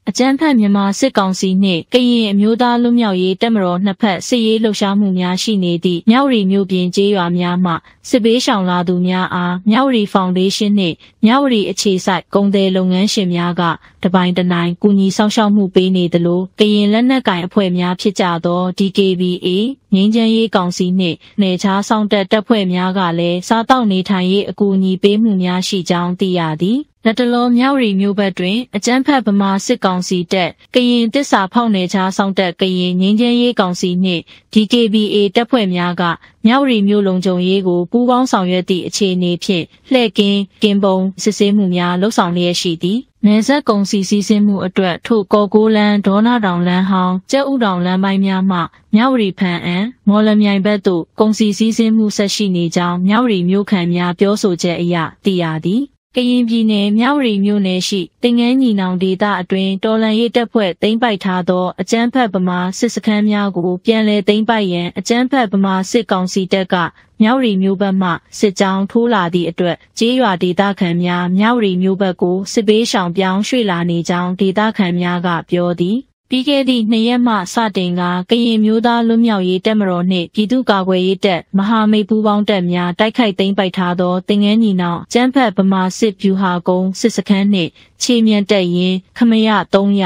ကြမ်းဖက်မြန်မာစစ်ကောင်စီနှင့်ကရင်အမျိုးသားလွတ်မြောက်ရေးတပ်မတော်နှစ်ဖက်စစ်ရေးလှုပ်ရှားမှုများရှိနေသည့်မြောက်ရီမြို့ပြင်ကျေးရွာများမှစစ်ဘေးရှောင်လာသူများအားမြောက်ရီဖောင်ဒေးရှင်းနှင့်မြောက်ရီအခြေစိုက်ကုန်သည်လုပ်ငန်းရှင်များကတပိုင်းတနိုင်ကူညီဆောင်ရှောက်မှုပေးနေသလိုကရင်လက်နက်ကိုင်အဖွဲ့များဖြစ်ကြသော DKBA ငြိမ်းချမ်းရေးကောင်စီနှင့်နယ်ခြားစောင့်တပ်ဖွဲ့များကလည်းစားတောက်နေထိုင်ရေးအကူအညီပေးမှုများရှိကြောင်းသိရသည်လက်တလောမြောက်ရီမြို့ဘက်တွင်အကြမ်းဖက်ဗမာစစ်ကောင်စီတပ်ကရင်တစ္ဆာဖောက်နယ်ခြားစောင့်တပ်ကရင်ငြိမ်းချမ်းရေးကောင်စီနှင့် DKBA တပ်ဖွဲ့များကမြောက်ရီမြို့လုံခြုံရေးကိုပူးပေါင်းဆောင်ရွက်သည့်အခြေအနေဖြင့်လှည့်ကင်းပုံစစ်ဆေးမှုများလှုပ်ဆောင်လျက်ရှိသည်နယ်စပ်ကုန်စည်စီးဆင်းမှုအတွက်ထို့ကော်ကိုလန်းဒေါနာတောင်လမ်းဟောင်းကျက်ဥတောင်လမ်းပိုင်းများမှမြောက်ရီဖန်အံမော်လမြိုင်ဘက်သို့ကုန်စည်စီးဆင်းမှုဆက်ရှိနေကြောင်းမြောက်ရီမြို့ခံများပြောဆိုချက်အရသိရသည်ကရင်ပြည်နယ်မြောက်ရီမြို့နယ်ရှိတင်ငန်းညီနောင်ဒေသအတွင်းတော်လှန်ရေးတပ်ဖွဲ့သိမ်းပိုက်ထားသောအကြမ်းဖက်ဗမာစစ်စခန်းများကိုပြန်လည်သိမ်းပိုက်ရန်အကြမ်းဖက်ဗမာစစ်ကောင်စီတပ်ကမြောက်ရီမြို့ဘက်မှစစ်ကြောင်းထိုးလာသည့်အတွက်ကျေးရွာဒေသခံများမြောက်ရီမြို့ဘက်ကိုစစ်ဘေးရှောင်ပြောင်းရွှေ့လာနေကြောင်းဒေသခံများကပြောသည်ပြီးခဲ့သည့်2ရက်မှစတင်ကကရင်မျိုးသားလွတ်မြောက်ရေးတပ်မတော်နှင့်ပြည်သူ့ကာကွယ်ရေးတပ်မဟာမိတ်ပူးပေါင်းတပ်များတိုက်ခိုက်သိမ်းပိုက်ထားသောတင်ငန်းညီနောင်ကျန်းဖက်ဗမာစစ်ဗျူဟာကုန်းစစ်စခန်းနှင့်ခြေမြန်တပ်ရင်းခမရ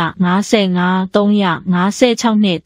355 356နှင့်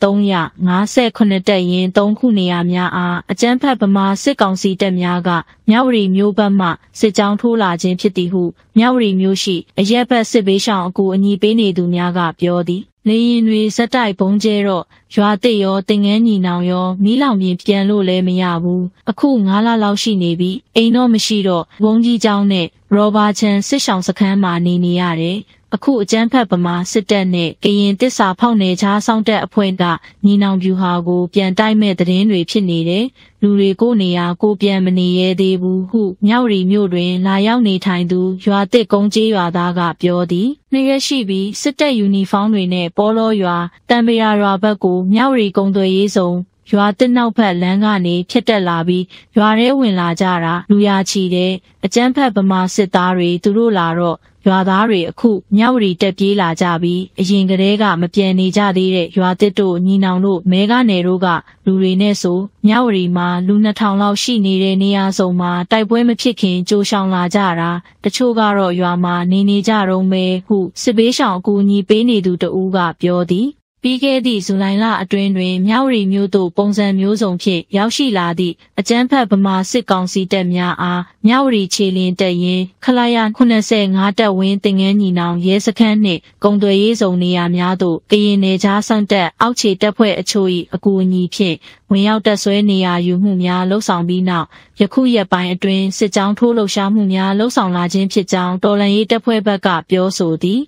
358တပ်ရင်း3ခုနေရာများအားအကြမ်းဖက်ဗမာစစ်ကောင်စီတပ်များကမြောက်ရီမျိုးဘက်မှစစ်ကြောင်းထိုးလာခြင်းဖြစ်သည်ဟုမြောက်ရီမျိုးရှိအရက်ဘက်စစ်ဘေးရှောင်အကူအညီပေးနေသူများကပြောသည်လေရင်တွေဇက်တိုက်ဘုံကျဲတော့ရွာတစ်ရောတင်ငန်းညီနောင်ရောမီးလောင်ပြင်ပြန်လို့လည်းမရဘူးအခု9လလောက်ရှိနေပြီအိမ်တော့မရှိတော့ဘုံကြီးကျောင်းနဲ့ရောဘာချန်စစ်ဆောင်စခန်းမှာနေရတယ်အခုအကျန်းဖက်ဗမာစစ်တပ်နဲ့ကရင်တစ္ဆာဖောက်နယ်ခြားစောင့်တပ်အဖွဲ့ကညီနောင်ဗျူဟာကိုပြန်တိုက်မဲ့သတင်းတွေဖြစ်နေတယ်လူတွေကိုနေရာကိုပြန်မနေရသေးဘူးဟုမြောက်ရီမြို့တွင်လာရောက်နေထိုင်သူရွာတစ်ကုန်းကျေးရွာသားကပြောသည်နှစ်ရက်ရှိပြီးစစ်တပ်ယူနီဖောင်းတွေနဲ့ပေါ်လောရွာတံပရာရွာဘက်ကိုမြောက်ရီကုန်းသွယ်ရေးစုံရွာတစ်နောက်ဖက်လမ်းကနေဖြတ်တက်လာပြီးရွာထဲဝင်လာကြတာလူရာချီတဲ့အကျန်းဖက်ဗမာစစ်သားတွေသူတို့လာတော့ရွာသားတွေအခုမြောက်ရီတက်ပြေးလာကြပြီးအရင်ကတည်းကမပြန်နေကြသေးတဲ့ရွာတစ်တို့ညီနောင်တို့မဲကနေတို့ကလူတွေနဲ့ဆိုမြောက်ရီမှာလူ2000လောက်ရှိနေတဲ့နေရာစုံမှာတိုက်ပွဲမဖြစ်ခင်ကြိုရှောင်လာကြတာတချို့ကတော့ရွာမှာနေကြတော့မယ်ဟုစစ်ဘေးရှောင်အကူအညီပေးနေသူတဦးကပြောသည်ပြီးခဲ့သည့်ဇူလိုင်လအတွင်းတွင်မြောက်ရီမြို့သို့ပုံစံမျိုးစုံဖြင့်ရောက်ရှိလာသည့်အကြမ်းဖက်ဗမာစစ်ကောင်စီတပ်များအားမြောက်ရီခြေလျင်တပ်ရင်းခလာရ85တပ်ဝင်းတင်ငန်းညီနောင်ရဲစခန်းနှင့်ကုံသွယ်ရေးစုံနေရာများသို့ကရင်နယ်ခြားစောင့်တပ်အောက်ခြေတပ်ဖွဲ့အချို့၏အကူအညီဖြင့်ဝင်ရောက်တပ်ဆွဲနေရာယူမှုများလှုပ်ဆောင်ပြီးနောက်ယခုရက်ပိုင်းအတွင်းစစ်ကြောင်းထိုးလှုပ်ရှားမှုများလှုပ်ဆောင်လာခြင်းဖြစ်ကြောင်းတော်လှန်ရေးတပ်ဖွဲ့ဘက်ကပြောဆိုသည်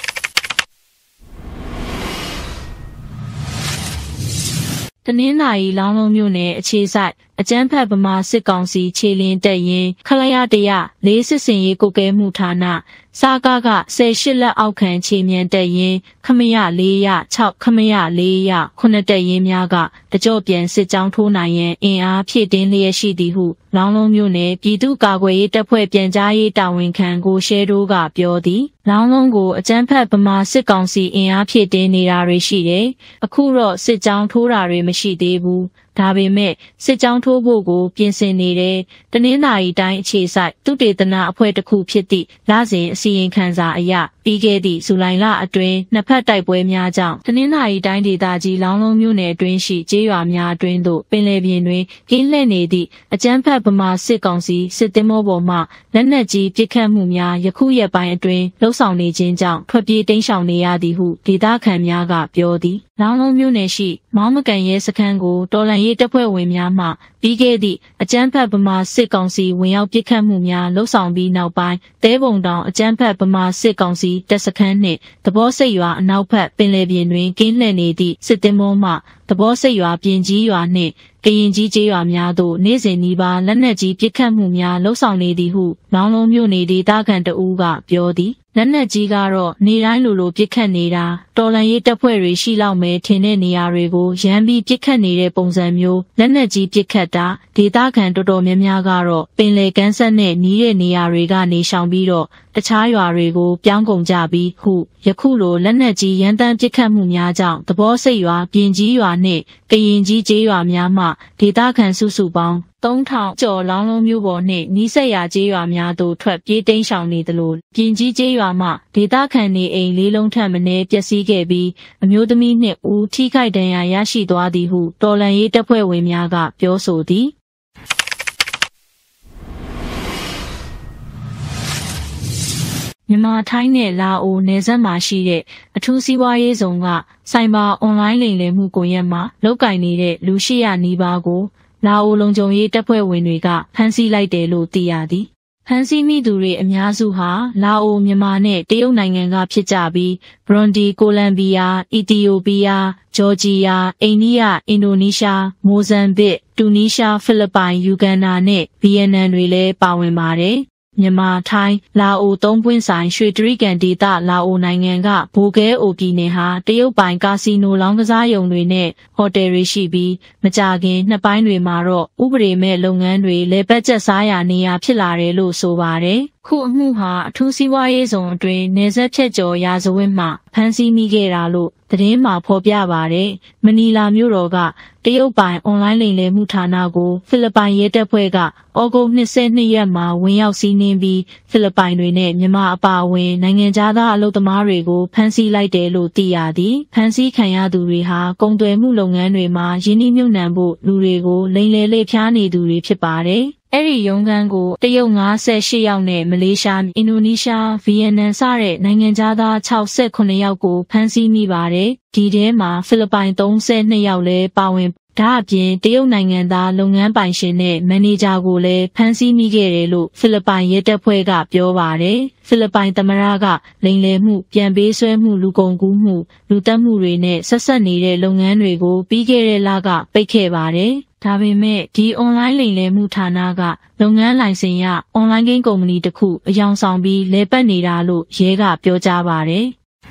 တနင်္လာရီလောင်းလုံးမြို့နယ်အခြေစိုက်အကြမ်းဖက်ဗမာစစ်ကောင်စီခြေလျင်တပ်ရင်းခလာရ104စစ်စင်ရေးကုကဲမှုဌာနစားကားက18လက်အောက်ခံခြေမြန်တပ်ရင်းခမရ406ခမရ409တပ်ရင်းများကတကြော့ပြန်စစ်ကြောင်းထိုးနိုင်ရန်အင်အားဖြည့်တင်းလျက်ရှိသည်ဟုလောင်းလုံးမြို့နယ်ပြည်သူ့ကာကွယ်ရေးတပ်ဖွဲ့ပြန်ကြားရေးတာဝန်ခံကိုရှဲတိုးကပြောသည်လောင်းလုံးကိုအကြမ်းဖက်ဗမာစစ်ကောင်စီအင်အားဖြည့်တင်းနေတာတွေရှိတယ်အခုတော့စစ်ကြောင်းထိုးတာတွေမရှိသေးဘူးဒါပေမဲ့စစ်ကြောင်းထိုးဖို့ကိုပြင်ဆင်နေတယ်တနင်္သာရီတိုင်းအခြေစိုက်သုတေသနအဖွဲ့တစ်ခုဖြစ်သည့်လစဉ်အစီရင်ခံစာအရပြီးခဲ့သည့်ဇူလိုင်လအတွင်းနှစ်ဖက်တိုက်ပွဲများကြောင့်တနင်္သာရီတိုင်းဒေသကြီးလောင်းလုံးမြို့နယ်အတွင်းရှိကျေးရွာများအတွင်းသို့ပင်လယ်ပြင်တွင်ကင်းလှည့်နေသည့်အကြမ်းဖက်ဗမာစစ်ကောင်စီစစ်သင်္ဘောပေါ်မှလက်နက်ကြီးပစ်ခတ်မှုများယခုရက်ပိုင်းအတွင်းလှုပ်ဆောင်နေခြင်းကြောင့်ထွက်ပြေးတိမ်းရှောင်နေရသည်ဟုဒေသခံများကပြောသည်လောင်းလုံးမြို့နယ်ရှိမောင်းမကန်ရဲစခန်းကိုတော်လှန်ရေးတပ်ဖွဲ့ဝင်များမှပြီးခဲ့သည့်အကြမ်းဖက်ဗမာစစ်ကောင်စီဝင်ရောက်ပစ်ခတ်မှုများလှုပ်ဆောင်ပြီးနောက်ပိုင်းတဲပုံတောင်အကြမ်းဖက်ဗမာစစ်ကောင်စီတပ်စခန်းနှင့်သဘောစိတ်ရွာအနောက်ဘက်ပင်လယ်ပြင်တွင်ကင်းလှည့်နေသည့်စစ်သင်္ဘောမှသဘောစိတ်ရွာပြင်ကြီးရွာနှင့်ကရင်ကြီးကျေးရွာများသို့နေ့စဉ်နီးပါးလက်နက်ကြီးပစ်ခတ်မှုများလှုပ်ဆောင်နေသည်ဟုလောင်းလုံးမြို့နယ်ဒေသခံတအူးကပြောသည်လက်နက်ကြီးကတော့နေတိုင်းလိုပစ်ခတ်နေတာတော်လန်ရေးတပ်ဖွဲ့တွေရှိလောက်မယ်ထင်တဲ့နေရာတွေကိုရမ်းပြီးပစ်ခတ်နေတဲ့ပုံစံမျိုးလက်နက်ကြီးပစ်ခတ်တာဒေသခံတော်တော်များများကတော့ပင်လယ်ကမ်းစပ်နဲ့နီးတဲ့နေရာတွေကနေရှောင်ပြီးတော့တခြားရွာတွေကိုပြောင်းကုန်ကြပြီးယခုလိုလက်နက်ကြီးရန်တမ်းပစ်ခတ်မှုများကြောင့်သဘောစိတ်ရွာပြင်ကြီးရွာနဲ့ကရင်ကြီးကျေးရွာများမှဒေသခံစုစုပေါင်း3000ကျော်လောင်းလုံးမျိုးပေါ်နှင့်နီးစပ်ရာကျေးရွာများသို့ထွက်ပြေးတိမ်းရှောင်နေသလိုပြင်ကြီးကျေးရွာမှဒေသခံနေအိမ်၄လုံးထပ်မံပျက်စီးခဲ့ပြီးအမျိုးသမီးနှင့်ဦးထိခိုက်ဒဏ်ရာရရှိသွားသည်ဟုတော်လှန်ရေးတပ်ဖွဲ့ဝင်များကပြောဆိုသည်မြန်မာထိုင်းနဲ့လာအိုနယ်စပ်မှာရှိတဲ့အထူးစီးပွားရေးဇုံကဆိုင်ဘာအွန်လိုင်းလိမ်လည်မှုကွန်ရက်မှာလုပ်ကိုင်နေတဲ့လူ800နီးပါးကိုလာအိုလုံခြုံရေးတပ်ဖွဲ့ဝင်တွေကဖမ်းဆီးလိုက်တယ်လို့သိရသည်ဖမ်းဆီးမိသူတွေအများစုဟာလာအိုမြန်မာနဲ့တရုတ်နိုင်ငံကဖြစ်ကြပြီးဘရွန်ဒီကိုလံဘီယာအီသီယိုးပီးယားဂျော်ဂျီယာအိန္ဒိယအင်ဒိုနီးရှားမိုဇမ်ဘစ်တူနီးရှားဖိလစ်ပိုင်ယူဂန်ဒါနဲ့ဗီယက်နမ်တွေလည်းပါဝင်ပါတယ်မြန်မာထိုင်းလာအိုသုံးပွင့်ဆိုင်ရွှေတြိဂံဒေသလာအိုနိုင်ငံကဘိုကဲအိုပြည်နယ်ဟာတရုတ်ပိုင်ကာစီနိုလောင်းကစားရုံတွေနဲ့ဟိုတယ်တွေရှိပြီးမကြာခင်နှစ်ပိုင်းတွေမှာတော့ဥပဒေမဲ့လုပ်ငန်းတွေလဲပတ်ကျက်စားရာနေရာဖြစ်လာတယ်လို့ဆိုပါတယ်ခုအမှုဟာအထူးစီးပွားရေးဇုံအတွင်းနေဆက်ဖြတ်ကျော်ရာဇဝတ်မှဖမ်းဆီးမိခဲ့တာလို့သတင်းမှာဖော်ပြပါတယ်။မနီလာမြို့တော်ကတရုတ်ပိုင်အွန်လိုင်းလိမ်လည်မှုဌာနကိုဖိလစ်ပိုင်ရဲတပ်ဖွဲ့ကဩဂုတ်22ရက်မှာဝင်ရောက်စီးနင်းပြီးဖိလစ်ပိုင်တွေနဲ့မြန်မာအပါအဝင်နိုင်ငံသားအလုပ်သမားတွေကိုဖမ်းဆီးလိုက်တယ်လို့သိရသည်။ဖမ်းဆီးခံရသူတွေဟာကုန်သွယ်မှုလုပ်ငန်းတွေမှာယင်းနှိမ့်ညွှန်နှံဖို့လူတွေကိုလိမ်လည်လေဖျားနေသူတွေဖြစ်ပါတယ်။အဲ့ဒီရုံးခန်းကိုတရုတ်58ယောက်နဲ့မလေးရှားအင်ဒိုနီးရှားဗီယက်နမ်စတဲ့နိုင်ငံသား68ယောက်ကိုဖမ်းဆီးမိပါတယ်ဒီထဲမှာဖိလစ်ပိုင်32ယောက်လည်းပါဝင်ဒါအပြင်တရုတ်နိုင်ငံသားလုပ်ငန်းပိုင်ရှင်နဲ့မန်နေဂျာကိုလည်းဖမ်းဆီးမိခဲ့တယ်လို့ဖိလစ်ပိုင်ရဲတပ်ဖွဲ့ကပြောပါတယ်ဖိလစ်ပိုင်သမ္မတကလိမ်လည်မှုပြန်ပေးဆွဲမှုလူကုန်ကူးမှုလူတက်မှုတွေနဲ့ဆက်ဆက်နေတဲ့လုပ်ငန်းတွေကိုပြီးခဲ့တဲ့လကပိတ်ခဲ့ပါတယ်ဒါပေမဲ့ဒီအွန်လိုင်းလိမ်လည်မှုဌာနကလုပ်ငန်းလိုင်စင်ရအွန်လိုင်းဂိမ်းကုမ္ပဏီတစ်ခုအယောင်ဆောင်ပြီးလဲပတ်နေတာလို့ရဲကပြောကြားပါတယ်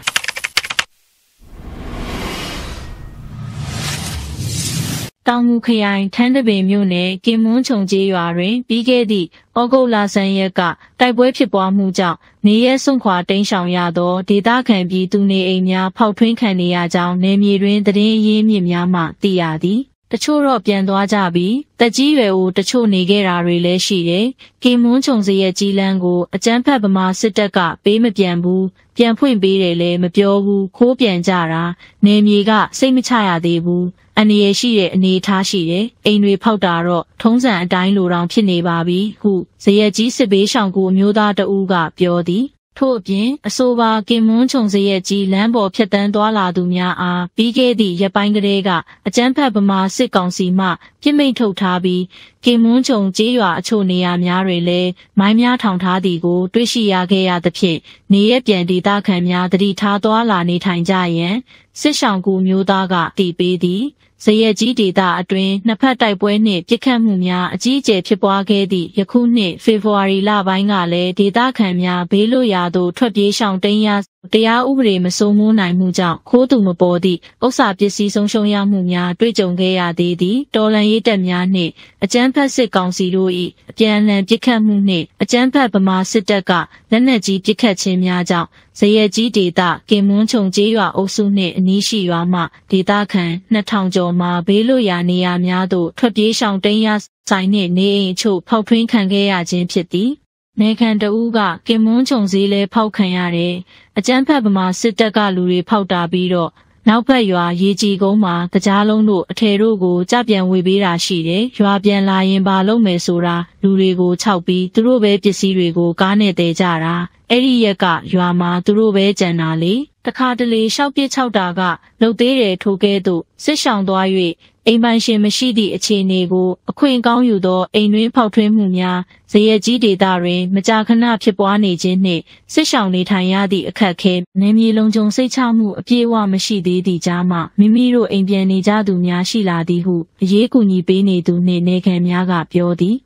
တောင်ငူခရိုင်ထန်းတပင်မြို့နယ်ကင်မွန်းခြုံကျေးရွာတွင်ပြီးခဲ့သည့်ဩဂုတ်လဆန်းရက်ကတိုက်ပွဲဖြစ်ပွားမှုကြောင့်နေရဲစွန့်ခွာတိမ်းရှောင်ရသောဒေသခံပြည်သူနေအိမ်များဖောက်ထွင်းခံနေရကြောင်းနယ်မြေတွင်သတင်းအရင်းမြစ်များမှသိရသည်တချို့တော့ပြန်သွားကြပြီးတက်ကြီးရွယ်အိုတချို့နေခဲ့တာတွေလည်းရှိတယ်။ကင်မွန်းခြုံစရဲ့ကြီးလန်းကိုအကြမ်းဖက်ဗမာစစ်တပ်ကပေးမပြန်ဘူးပြန်ဖွင့်ပေးတယ်လည်းမပြောဘူးခိုးပြန်ကြတာနေမြေကစိတ်မချရသေးဘူးအန္တရာယ်ရှိတဲ့အနေအထားရှိတယ်အိမ်တွေဖောက်တာတော့ထုံးစံအတိုင်းလိုတောင်ဖြစ်နေပါပြီဟုဇရက်ကြီးစစ်ဘေးရှောင်ကူအမျိုးသားတဦးကပြောသည်ထို့အပြင်အဆိုပါကင်မွန်းခြုံစရဲ့ကြီးလမ်းပေါ်ဖြတ်တန်းသွားလာသူများအားပြီးခဲ့သည့်ရက်ပိုင်းကလေးကအကြမ်းဖက်ဗမာစစ်ကောင်စီမှပြစ်မိန့်ထုတ်ထားပြီးကင်မွန်းခြုံကျေးရွာအချို့နေရာများတွင်လည်းမိုင်းများထောင်ထားသည်ကိုတွေ့ရှိရခဲ့ရသဖြင့်နေရပြန်ဒေသခံများတတိထားသွားလာနေထိုင်ကြရန်စစ်ဆောင်ကူမျိုးသားကတည်ပေးသည်ဇရက်ကြီးဒေသအတွင်းနှစ်ဖက်တိုက်ပွဲနှင့်ပစ်ခတ်မှုများအကြီးအကျယ်ဖြစ်ပွားခဲ့သည့်ယခုနှစ်ဖေဖော်ဝါရီလပိုင်းကလည်းဒေသခံများဘေးလွတ်ရာသို့ထွက်ပြေးရှောင်တိမ်းရတရားဥပဒေမစိုးမိုးနိုင်မှုကြောင့်ခိုးသူမပေါ်သည့်ဥစ္စာပစ္စည်းဆုံးရှုံးရမှုများတွေ့ကြုံခဲ့ရသေးသည်တော်လှန်ရေးတပ်များနှင့်အကြမ်းဖက်စစ်ကောင်စီတို့၏အပြန်အလှန်ပစ်ခတ်မှုနှင့်အကြမ်းဖက်ဗမာစစ်တပ်ကလက်နက်ကြီးပစ်ခတ်ခြင်းများကြောင့်ဇရက်ကြီးဒေသကင်မွန်းခြုံကျေးရွာအုပ်စုနှင့်အနီးရှိရွာမှဒေသခံ2000ကျော်မှဘေးလွတ်ရာနေရာများသို့ထွက်ပြေးရှောင်တိမ်းရဆိုင်နှင့်နေအိမ်အချို့ဖောက်ထွင်းခံခဲ့ရခြင်းဖြစ်သည်နေခံတဦးကကင်မွန်းခြုံစည်းလဲဖောက်ခံရတယ်အကြမ်းဖက်ဗမာစစ်တပ်ကလူတွေဖောက်တာပြီးတော့နောက်ဖက်ရွာရေကြီးကုန်းမှာတကြားလုံးတို့အထယ်တို့ကိုကြပြန်ဝေပေးတာရှိတယ်ရွာပြန်လာရင်ဘာလုပ်မယ်ဆိုတာလူတွေကိုခြောက်ပြီးသူတို့ပဲပစ္စည်းတွေကိုကားနဲ့တည်ကြတာအဲ့ဒီရက်ကရွာမှာသူတို့ပဲကြံတာလေတခါတလေရှောက်ပစ်ချောက်တာကလှုပ်သေးတယ်ထိုကဲ့သို့စစ်ဆောင်သွား၍အိမ်ပိုင်ရှင်မရှိသည့်အခြေအနေကိုအခွင့်ကောင်းယူသောအိမ်တွင်းဖောက်ထွင်းမှုများဇရက်ကြီးဒေသတွင်မကြာခဏဖြစ်ပွားနေခြင်းနှင့်စစ်ဆောင်နေထိုင်ရသည့်အခက်အခဲနေမြေလုံးကျုံစိတ်ချမှုအပြည့်အဝမရှိသေးသည့်ကြားမှမိမိတို့အိမ်ပြန်နေကြသူများရှိလာသည်ဟုအရေးကူညီပေးနေသူနှင့်နေခံများကပြောသည်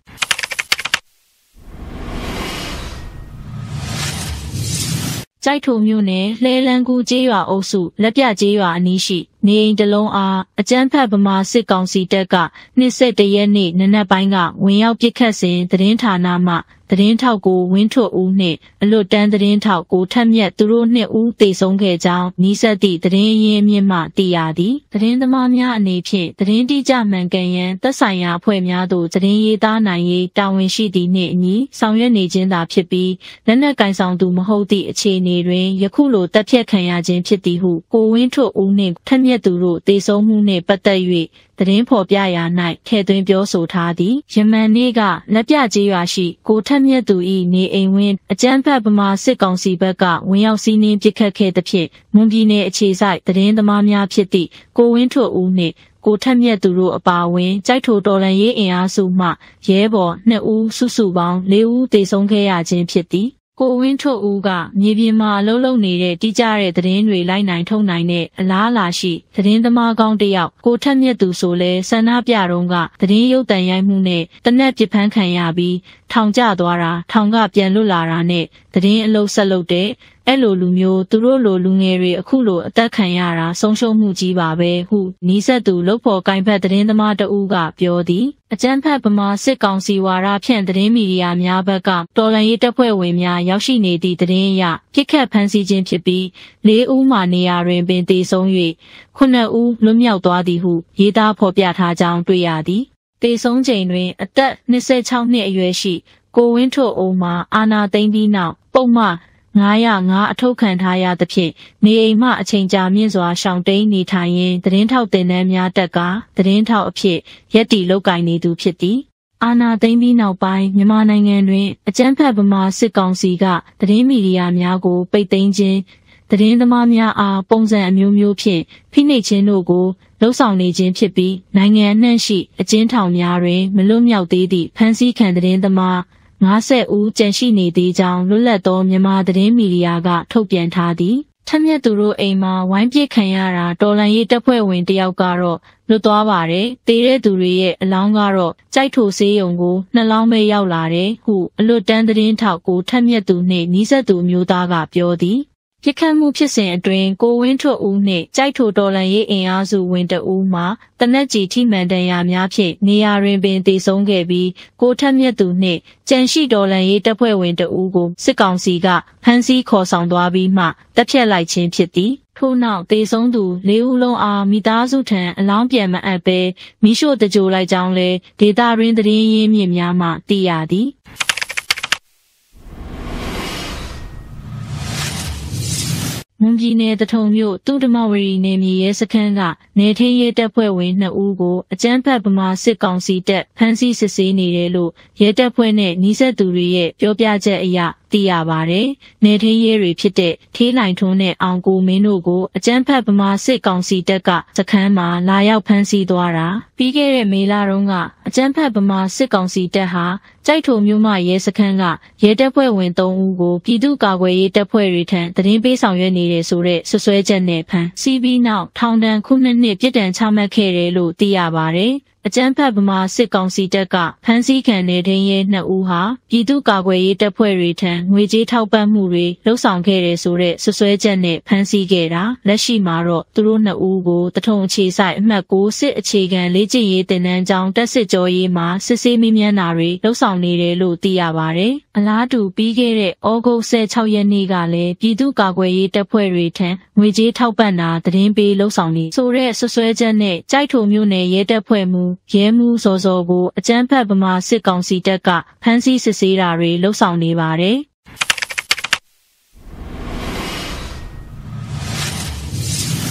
ကြိုက်ထိုမြို့နယ်လှဲလန်းကူကျေးရွာအုပ်စုလက်ပြကျေးရွာအနီးရှိနေအိမ်တစ်လုံးအားအကြမ်းဖက်ဗမာစစ်ကောင်စီတပ်က21ရက်နေ့နနက်ပိုင်းကဝင်ရောက်ပစ်ခတ်စဉ်သတင်းဌာနမှသတင်းထောက်ကိုဝင်းထွတ်ဦးနှင့်အလွတ်တန်းသတင်းထောက်ကိုထက်မြက်သူတို့နှစ်ဦးသေဆုံးခဲ့ကြောင်းနီးစပ်သည့်သတင်းရင်းမြစ်မှသိရသည်သတင်းသမားများအနေဖြင့်သတင်းတိကျမှန်ကန်ရန်သက်ဆိုင်ရာအဖွဲ့များသို့သတင်းရေးသားနိုင်ရေးတာဝန်ရှိသည့်နှင့်အညီဆောင်ရွက်နေခြင်းသာဖြစ်ပြီးလက်နက်ကင်ဆောင်သူမဟုတ်သည့်အခြေအနေတွင်ယခုလိုတပ်ဖြတ်ခံရခြင်းဖြစ်သည်ဟုကိုဝင်းထွတ်ဦးနှင့်ထက်မြက်သူတို့သေဆုံးမှုနှင့်ပတ်သက်၍သတင်းဖော်ပြရာ၌ထည့်သွင်းပြောဆိုထားသည်ယမန်နေ့ကလက်ပြကျေးရွာရှိကိုထက်မြက်သူ၏နေအိမ်ဝင်းအကြမ်းဖက်ဗမာစစ်ကောင်စီဘက်ကဝင်ရောက်စီးနင်းပစ်ခတ်ခဲ့သဖြင့်မွန်ပြည်နယ်အခြေစိုက်သတင်းသမားများဖြစ်သည့်ကိုဝင်းထွတ်ဦးနှင့်ကိုထက်မြက်သူတို့အပါအဝင်ကြိုက်ထိုတော်လှန်ရေးအင်အားစုမှရဲဘော်2ဦးစုစုပေါင်း4ဦးသေဆုံးခဲ့ရခြင်းဖြစ်သည်ကိုဝင်းထွတ်ဦးကမြေပြင်မှာအလုပ်လုပ်နေတဲ့တိကျတဲ့သတင်းတွေလိုက်နိုင်ထုတ်နိုင်တဲ့အလားအလာရှိသတင်းသမားကောင်းတစ်ယောက်ကိုထက်မြက်သူဆိုလဲဆန္ဒပြတော့ကသတင်းရုပ်သံရိုက်မှုနဲ့တနက်ပစ်ဖမ်းခံရပြီးထောင်ကျသွားတာထောင်ကပြန်လွတ်လာတာနဲ့သတင်းအလုပ်ဆက်လုပ်တဲ့အဲ့လိုလူမျိုးသူတို့လိုလူငယ်တွေအခုလိုအသက်ခံရတာဆုံးရှုံးမှုကြီးပါပဲဟုနီးစပ်သူလုပ်ဖော်ကိုင်ဖက်သတင်းသမားတဦးကပြောသည်အကြမ်းဖက်ဗမာစစ်ကောင်စီဝါဒဖြန့်သတင်းမီဒီယာများဘက်ကတော်လှန်ရေးတပ်ဖွဲ့ဝင်များရောက်ရှိနေသည့်သတင်းအရပြစ်ခတ်ဖမ်းဆီးခြင်းဖြစ်ပြီး4ဦးမှနေရာတွင်ပင်သေဆုံး၍9ဦးလွတ်မြောက်သွားသည်ဟုရေးသားဖော်ပြထားကြောင်းတွေ့ရသည်သေဆုံးချိန်တွင်အသက်26နှစ်အရွယ်ရှိကိုဝင်းထွတ်ဦးမှာအာနာသိမ့်ပြီးနောက်ပုံမှ905အထုတ်ခံထားရသဖြင့်နေအိမ်မှအချိန်ကြာမြင့်စွာရှောင်တိန်နေထိုင်ရင်းသတင်းထောက်တင်နန်းများတက်ကသတင်းထောက်အဖြစ်ရက်တီလုပ်ကိုင်နေသူဖြစ်သည်အာနာသိမ့်ပြီးနောက်ပိုင်းမြန်မာနိုင်ငံတွင်အကြမ်းဖက်ဗမာစစ်ကောင်စီကသတင်းမီဒီယာများကိုပိတ်သိမ်းခြင်းသတင်းသမားများအားပုံစံအမျိုးမျိုးဖြင့်ဖိနှိပ်ခြင်းတို့ကိုလှုံ့ဆော်နေခြင်းဖြစ်ပြီးနိုင်ငံအနှံ့ရှိအကျဉ်းထောင်များတွင်မလွတ်မြောက်သေးသည့်ဖမ်းဆီးခံသတင်းသမား50ဦးကျန်ရှိနေသေးကြောင်းလွတ်လပ်သောမြန်မာသတင်းမီဒီယာကထုတ်ပြန်ထားသည်ထက်မြက်သူတို့အိမ်မှာဝိုင်းပစ်ခံရတာတော်လှန်ရေးတပ်ဖွဲ့ဝင်တယောက်ကတော့လွတ်သွားပါတယ်တေးတဲ့သူတွေရဲ့အလောင်းကတော့ကြိုက်ထိုဆေးရုံကို2လောင်းပဲရောက်လာတယ်ဟုအလွတ်တန်းသတင်းထောက်ကိုထက်မြက်သူနှင့်နီးစပ်သူမျိုးသားကပြောသည်ပြစ်ခတ်မှုဖြစ်စဉ်အတွင်းကိုဝင်းထွတ်ဦးနှင့်ကြိုက်ထိုတော်လှန်ရေးအင်အားစုဝင်တဦးမှတနက်ကြီးထိမှန်တန်ရာများဖြင့်နေရာတွင်ပင်သေဆုံးခဲ့ပြီးကိုထက်မြက်သူနှင့်ကြံရှိတော်လှန်ရေးတပ်ဖွဲ့ဝင်တဦးကိုစစ်ကောင်စီကဖမ်းဆီးခေါ်ဆောင်သွားပြီးမှတပ်ဖြတ်လိုက်ခြင်းဖြစ်သည်ထို့နောက်သေဆုံးသူ4ဦးလုံးအားမိသားစုထံအလောင်းပြန်မအပ်ဘဲမိရှို့တကြိုလိုက်ကြောင်းလဲဒေတာရင်းသတင်းရင်းမြစ်များမှသိရသည်မွန်ပြည်နယ်တထုံမြို့သူဓမ္မဝရီနယ်မြေရဲစခန်းကနေထင်းရဲတပ်ဖွဲ့ဝင်2ဦးကိုအကြမ်းဖက်ဗမာစစ်ကောင်စီတပ်ဖမ်းဆီးစစ်ဆေးနေတယ်လို့ရဲတပ်ဖွဲ့နဲ့နှီးဆက်သူတွေရဲ့ပြောပြချက်အရသိရပါတယ်။နေထင်းရဲတွေဖြစ်တဲ့ထေးလိုင်ထွန်းနဲ့အောင်ကိုမင်းတို့ကိုအကြမ်းဖက်ဗမာစစ်ကောင်စီတပ်ကစခန်းမှာလာရောက်ဖမ်းဆီးသွားတာပြီးခဲ့တဲ့မေလတုန်းကအကြမ်းဖက်ဗမာစစ်ကောင်စီတပ်ဟာကြိုက်ထိုမြို့မှရဲစခန်းကရဲတပ်ဖွဲ့ဝင်3ဦးကိုပြည်သူ့ကာကွယ်ရေးတပ်ဖွဲ့တွေထံသတင်းပေးဆောင်ရွက်နေတဲ့ဆိုတဲ့ဆွဆွဲချက်နဲ့ဖမ်းဆီးပြီးနောက်ထောင်ဒဏ်9နှစ်ပြစ်ဒဏ်ချမှတ်ခဲ့တယ်လို့သိရပါတယ်။အကြမ်းဖက်ဗမာစစ်ကောင်စီတပ်ကဖမ်းဆီးခံနေတဲ့ရဲ2ဦးဟာပြည်သူ့ကာကွယ်ရေးတပ်ဖွဲ့တွေထံငွေကြေးထောက်ပံ့မှုတွေလှုံ့ဆော်ခဲ့တယ်ဆိုတဲ့ဆွဆွဲချက်နဲ့ဖမ်းဆီးခဲ့တာလက်ရှိမှာတော့သူတို့2ဦးကိုတထုံအခြေဆိုင်အမှတ်6စစ်အခြေခံလေ့ကျင့်ရေးတင်နန်းကျောင်းတပ်စစ်ကြောရေးမှာစစ်ဆေးမေးမြန်းတာတွေလှုံ့ဆော်နေတယ်လို့သိရပါတယ်။အလားတူပြီးခဲ့တဲ့ဩဂုတ်16ရက်နေ့ကလည်းပြည်သူ့ကာကွယ်ရေးတပ်ဖွဲ့တွေထံငွေကြေးထောက်ပံ့တာသတင်းပေးလှုံ့ဆော်နေဆိုတဲ့ဆွဆွဲချက်နဲ့ကြိုက်ထိုမြို့နယ်ရဲတပ်ဖွဲ့မှရဲမှုစောစောကိုအကြမ်းဖက်ဗမာစစ်ကောင်စီတပ်ကဖမ်းဆီးစစ်ဆေးတာတွေလှုံ့ဆော်နေပါတယ်။